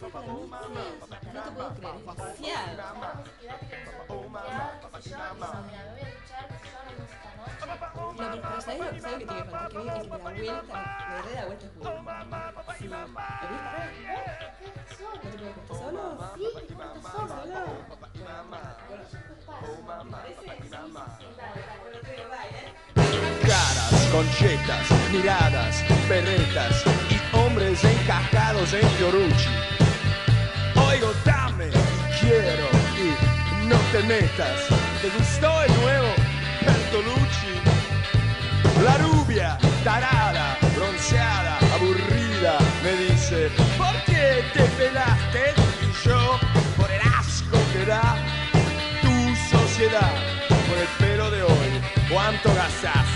hacer para mí? No te puedo creer, es demasiado. No, pero ¿sabes lo que tiene que faltar? Que el que me da vuelta, me da vuelta es bueno. Sí. ¿Lo viste? ¿No te puedo estar solo? Sí, está solo. Caras, conchetas, miradas, berretas y hombres encajados en Fiorucci. Oigo, dame, quiero y no te metas. ¿Te gustó el nuevo Bertolucci? La rubia, tarada, bronceada, aburrida, me dice: ¿por qué te pelaste? Y yo, por el asco que da tu sociedad. Por el pelo de hoy, ¿cuánto gastaste?